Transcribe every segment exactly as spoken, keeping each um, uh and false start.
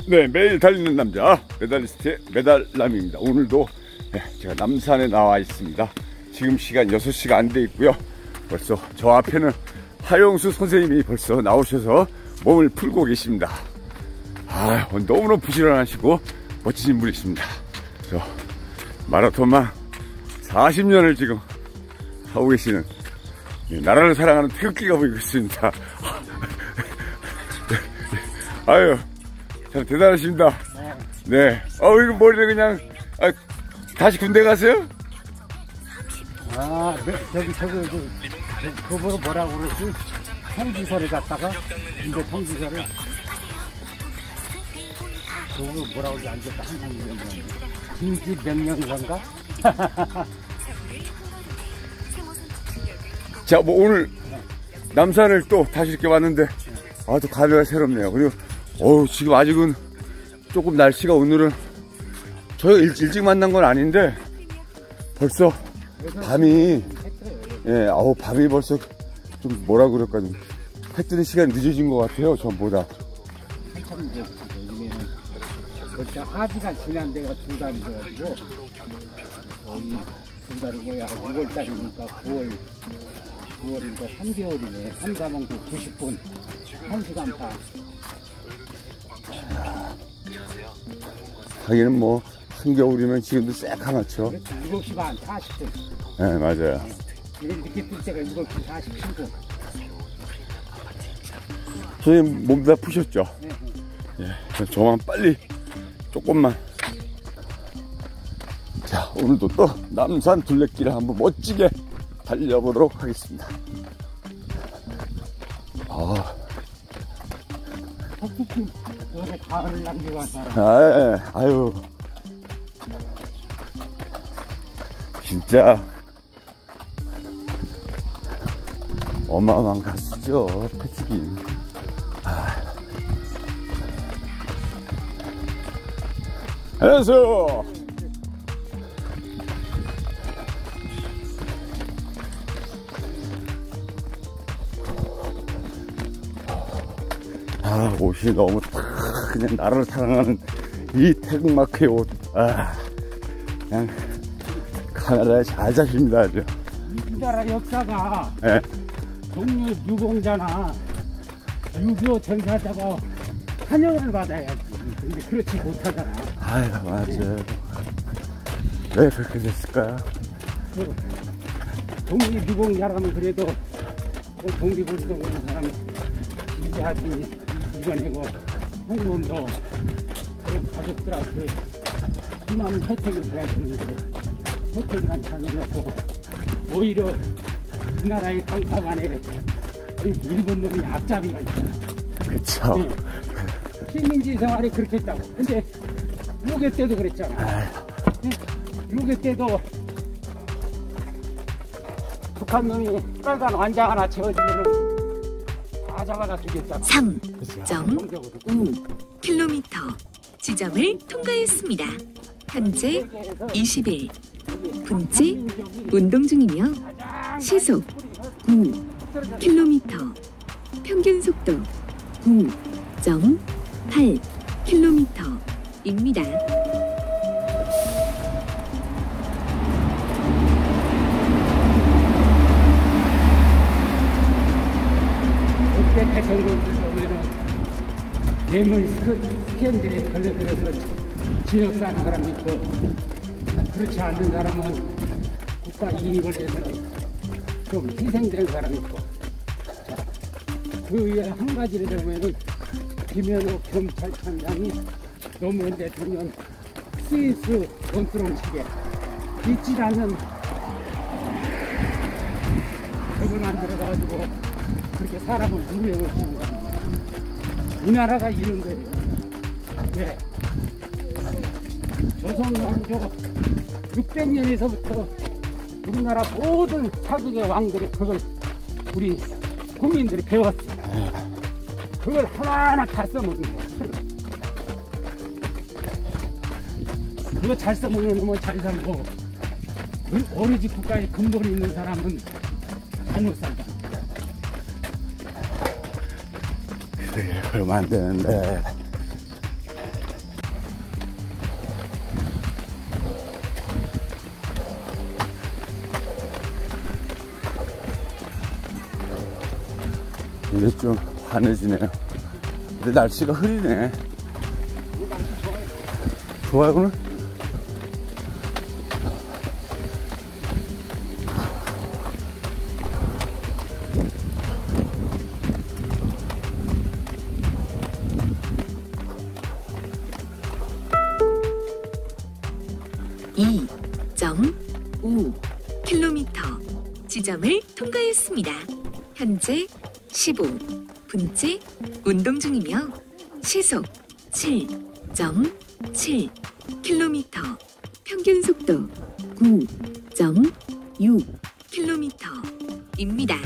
네, 매일 달리는 남자 메달리스트의 메달남입니다. 오늘도 제가 남산에 나와 있습니다. 지금 시간 여섯 시가 안 돼 있고요. 벌써 저 앞에는 하영수 선생님이 벌써 나오셔서 몸을 풀고 계십니다. 아, 너무너무 부지런하시고 멋지신 분이십니다. 저 마라톤만 사십 년을 지금 하고 계시는 나라를 사랑하는 태극기가 보이고 있습니다. 아유, 참 대단하십니다. 네. 어, 이거 머리를 그냥, 아, 다시 군대 가세요? 아, 네, 저기, 저기, 저기, 그거를 뭐라고 그러지? 통지서를 갖다가, 군대 통지서를. 그거 뭐라고 그러지? 앉았다, 항상 이런 거. 긴급 명령관가? 자, 뭐 오늘 남산을 또 다시 이렇게 왔는데, 아, 또 감회가 새롭네요. 그리고, 어우, 지금 아직은 조금 날씨가 오늘은, 저희가 일, 일찍 만난 건 아닌데, 벌써 밤이, 예, 아우, 밤이 벌써 좀 뭐라 그럴까, 좀, 해 뜨는 시간이 늦어진 것 같아요, 전보다. 한참 이제, 여기는, 벌써 하지가 지난 데가 두 달이 돼가지고, 거의 두 달이고, 약 유월 달이니까 구월, 구월이니까 삼 개월이네. 삼, 사, 오, 구십 분. 한 시간 반. 하기는 뭐, 한겨울이면 지금도 새카맣죠. 일곱 시 반, 사십 분. 네, 맞아요. 이런 늦게 뜰 때가 일곱 시 사십칠 분. 선생님 몸 다 푸셨죠? 네. 예, 저만 빨리 조금만. 자, 오늘도 또 남산 둘레길을 한번 멋지게 달려보도록 하겠습니다. 아, 특히 요새 가을을 남기고 한 사람. 아, 아유, 진짜 어마어마한 가수죠, 패티기. 아. 안녕하세요. 아, 옷이 너무 탁 그냥 나라를 사랑하는 이 태극마크의 옷. 아, 그냥 카메라에 잘 잡힙니다, 아주. 우리나라 역사가 예. 동료 유공자나 유교 전사자가 환영을 받아야지. 근데 그렇지 못하잖아. 아유, 맞아요. 왜 그렇게 됐을까요? 그 동료 유공자라면 그래도 그 독립운동 하는 사람 이제하지 이겨내고 한국도 그 가족들한테 그만 혜택을 줘야 되는데 혜택만 찾아놓고 오히려 이 나라의 강탑 안에 일본 놈이 앞잡이가 있잖아. 그쵸. 네. 식민지 생활이 그렇게 했다고. 근데 육회 때도 그랬잖아. 네. 육회 때도 북한 놈이 빨간 완장 하나 채워주면은 다 잡아다 주겠다고. 삼 점 오 킬로미터 지점을 통과했습니다. 현재 이십일 분째 운동 중이며 시속 구 킬로미터, 평균 속도 구 점 팔 킬로미터입니다. 그때 대통령을 보면은 뇌물 스캔들에 걸려들어서 지역 사는 사람이 있고 그렇지 않는 사람은 국가 이익을 위해서 좀 희생된 사람이 있고 그 위에 한 가지를 보면은 김현우 경찰청장이 노무현 대통령 스위스 돈두렁치게 잊지 않는 법을 만들어가지고 그렇게 사람을 누명을 주는 겁니다. 이 나라가 이런 거예요. 네. 조선왕조 육백 년에서부터 우리나라 모든 사국의 왕들이 그걸 우리 국민들이 배웠어요. 그걸 하나하나 다 써먹는 거예요. 그거 잘 써먹는 놈은 잘 살고 오로지 국가의 근본이 있는 사람은 잘못 살다. 그래, 그러면 안 되는데. 이제 좀 환해지네요. 근데 날씨가 흐리네. 좋아요, 오늘? 이 점 오 킬로미터 지점을 통과했습니다. 현재 십오 분째 운동 중이며 시속 칠 점 칠 킬로미터, 평균 속도 구 점 육 킬로미터입니다.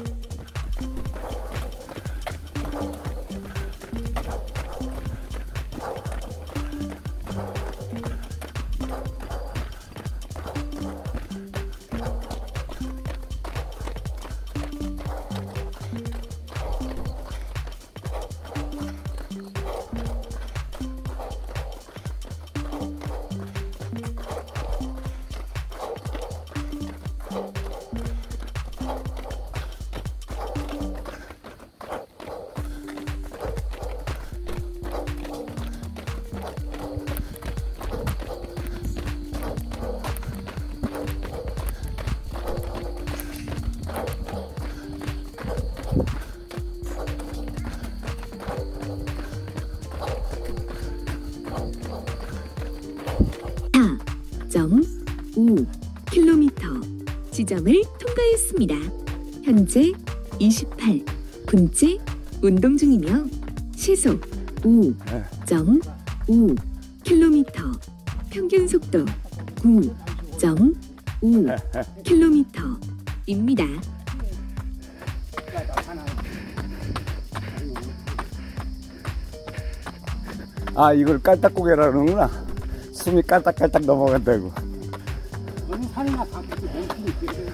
사 점 오 킬로미터 지점을 통과했습니다. 현재 이십팔 분째 운동 중이며 시속 오 점 오 킬로미터, 평균 속도 구 점 오 킬로미터입니다. 아, 이걸 깔딱고개라 그러는구나. 숨이 깔딱깔딱 넘어간다고. 어느 산이나 가끔씩 멈추는 길을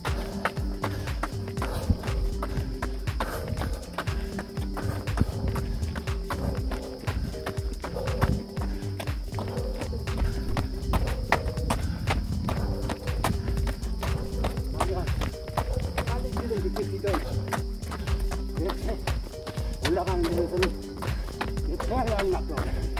빨리 길을 이렇게 뛰던 이렇게 올라가는 데에서는 이렇게 해야 낫죠.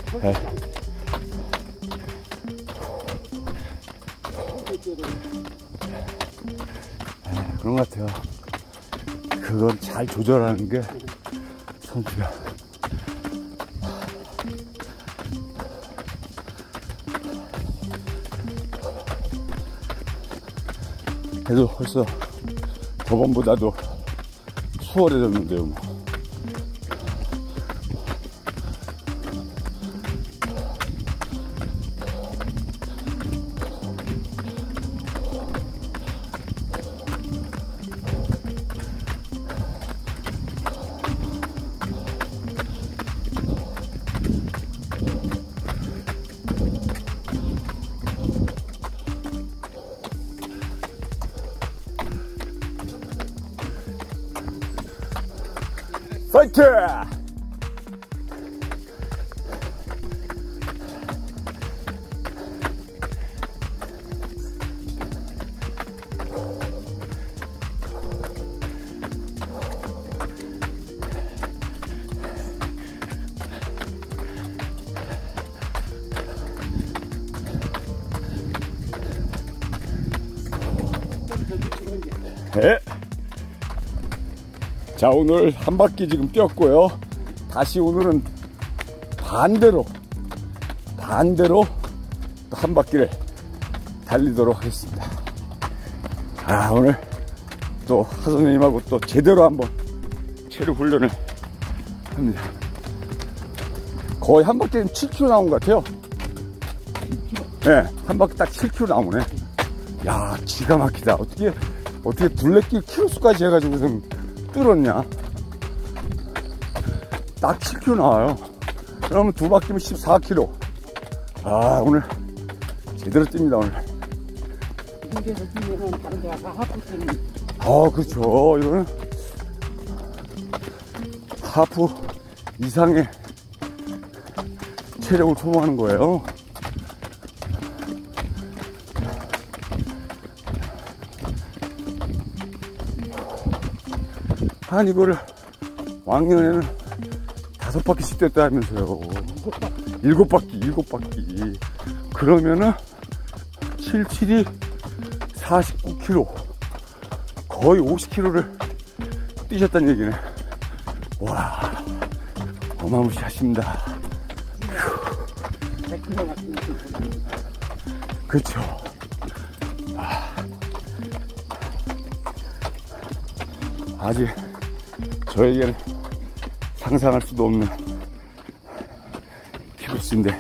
아, 그런 것 같아요. 그걸 잘 조절하는 게 선수야. 그래도 벌써 저번보다도 수월해졌는데요, 뭐. 파이팅! 네. 자, 오늘 한 바퀴 지금 뛰었고요. 다시 오늘은 반대로 반대로 또 한 바퀴를 달리도록 하겠습니다. 아, 오늘 또 하 선생님하고 또 제대로 한번 체력 훈련을 합니다. 거의 한 바퀴는 칠 킬로미터 나온 것 같아요. 네, 한 바퀴 딱 칠 킬로미터 나오네. 야, 기가 막히다. 어떻게 어떻게 둘레길 키로수까지 해가지고 좀 뚫었냐. 딱 칠 킬로미터 나와요. 그러면 두 바퀴면 십사 킬로미터. 아, 오늘 제대로 뜁니다. 오늘. 이쪽에서 뛰면 다른 데 가서 하프 뛰는. 아, 그렇죠. 이거는 하프 이상의 체력을 소모하는 거예요. 한 이거를 왕년에는 다섯 바퀴씩 뛰었다면서요. 일곱 바퀴, 일곱 바퀴. 그러면은 칠십칠이 사십구 킬로미터, 거의 오십 킬로미터를 뛰셨다는 얘기네. 와, 어마무시하십니다. 그렇죠. 아, 아직 저에게는 상상할 수도 없는 키로수인데.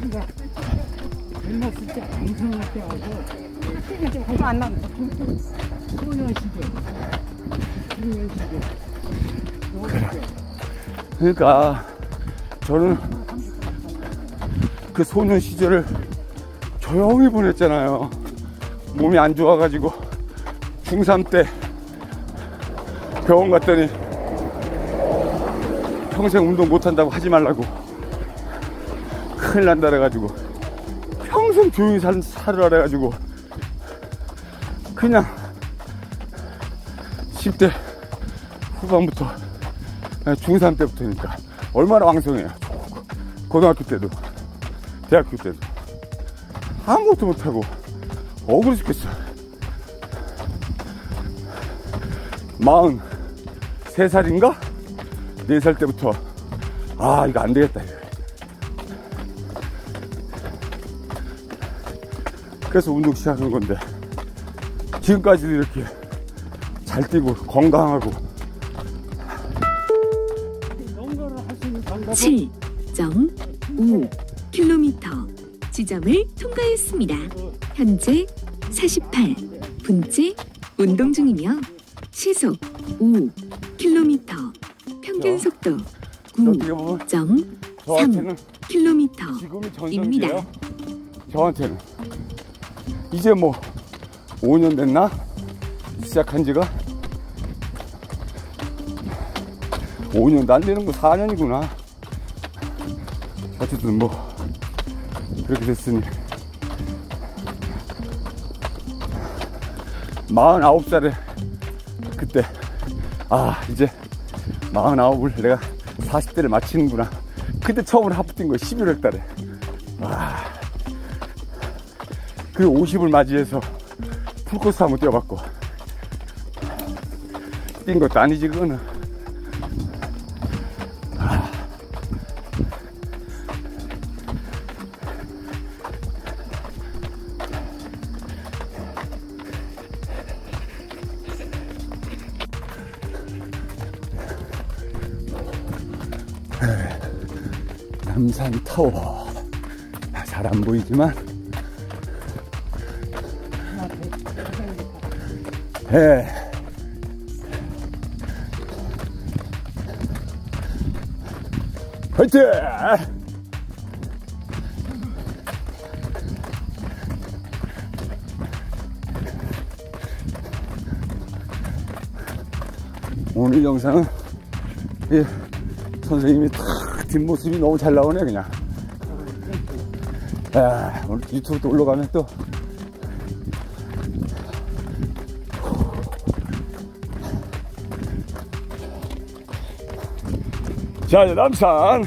젊었을 때 방송할 때 하고 안 나온다. 소년 시대. 소년 시대. 그래. 그러니까 저는 그 소년 시절을 조용히 보냈잖아요. 몸이 안 좋아가지고 중삼 때 병원 갔더니 평생 운동 못한다고 하지 말라고 큰일 난다 그래가지고 평생 조용히 살, 살으라 그래가지고 그냥 십 대 후반부터 중삼 때부터니까 얼마나 왕성해요. 고등학교 때도 대학교 때도 아무것도 못하고 억울해 죽겠어. 마흔 세 살인가? 네 살 때부터 아 이거 안 되겠다. 그래서 운동 시작한 건데 지금까지도 이렇게 잘 뛰고 건강하고. 칠 점 오 킬로미터 지점을 통과했습니다. 현재 사십팔 분째 운동 중이며 시속 오 킬로미터, 평균 속도 구 점 삼 킬로미터입니다. 저한테는 이제 뭐 오 년 됐나? 시작한 지가 오 년도 안 되는 거 사 년이구나. 어쨌든 뭐 그렇게 됐으니 마흔아홉 살에 그때 아 이제 마흔아홉을 내가 사십 대를 마치는구나. 그때 처음으로 하프 뛴 거야. 십일월 달에. 와. 그 오십을 맞이해서 풀코스 한번 뛰어봤고 뛴 것도 아니지 그거는. 남산 타워. 잘 안 보이지만, 예. 화이팅! 오늘 영상은 예, 선생님이 탁 뒷모습이 너무 잘 나오네 그냥. 야, 오늘 유튜브 또 올라가면 또 자, 이제 남산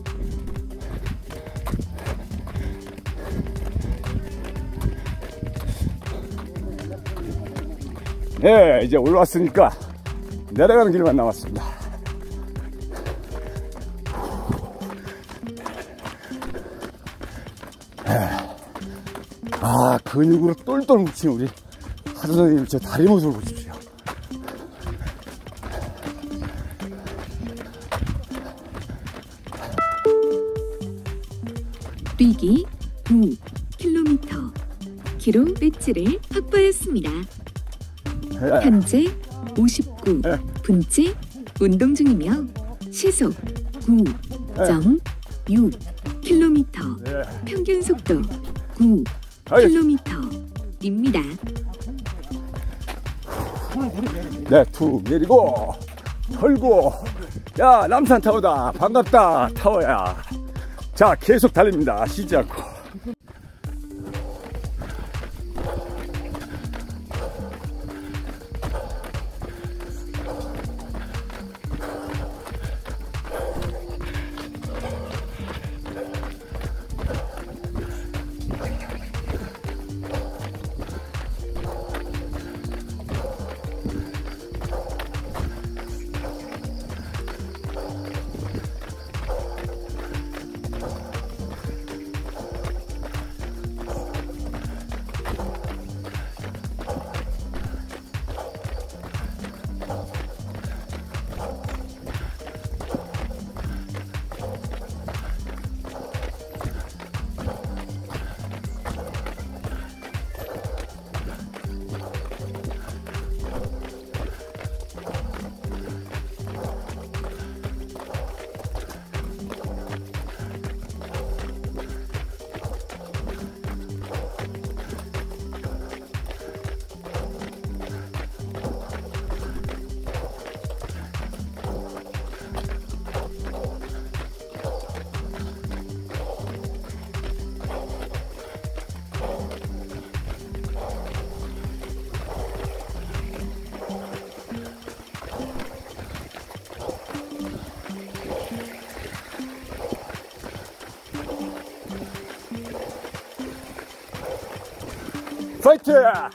네, 이제 올라왔으니까 내려가는 길만 남았습니다. 아, 근육으로 똘똘 뭉친 우리 하도 선생님 저 다리 모습을 보십시오. 뛰기 구 킬로미터 기록 배지를 확보했습니다. 현재 오십구 분째 운동 중이며 시속 구 점 육 킬로미터, 평균 속도 구 킬로미터입니다. 네, 툭 내리고 털고. 야, 남산 타워다. 반갑다 타워야. 자, 계속 달립니다. 쉬지 않고. 파이팅!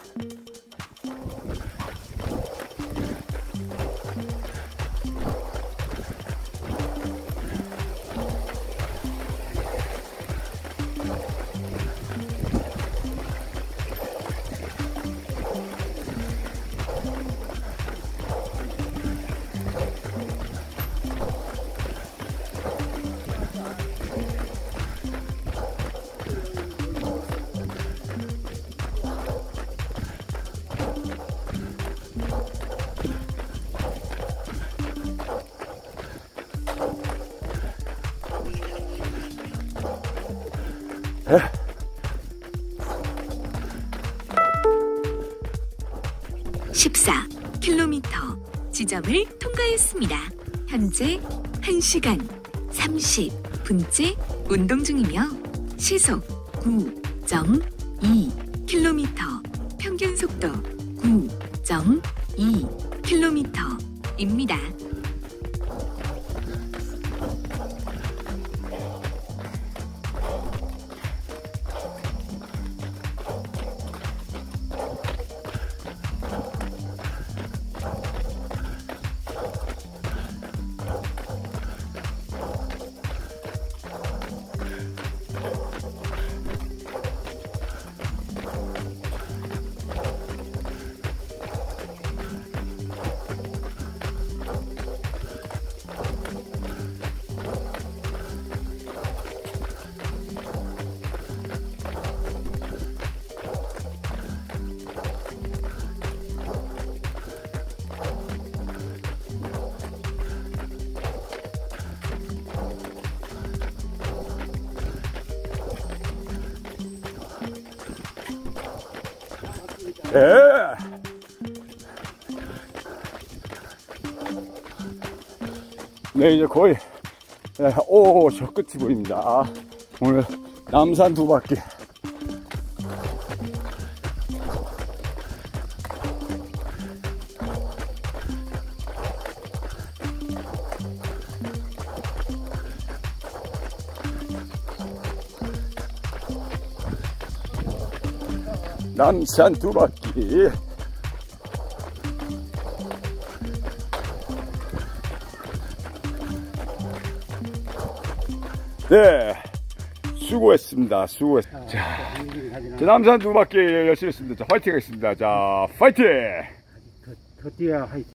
십사 킬로미터 지점을 통과했습니다. 현재 한 시간 삼십 분째 운동 중이며 시속 구 점 이 킬로미터, 평균 속도 구 점 이 킬로미터입니다. 예. 네, 이제 거의, 예, 오, 저 끝이 보입니다. 오늘 남산 두 바퀴. 남산 두 바퀴. 네, 수고했습니다. 수고했습니다. 자, 자, 남산 두 바퀴 열심히 했습니다. 자, 화이팅 하겠습니다. 자, 파이팅! 더, 더 뛰어야 화이팅.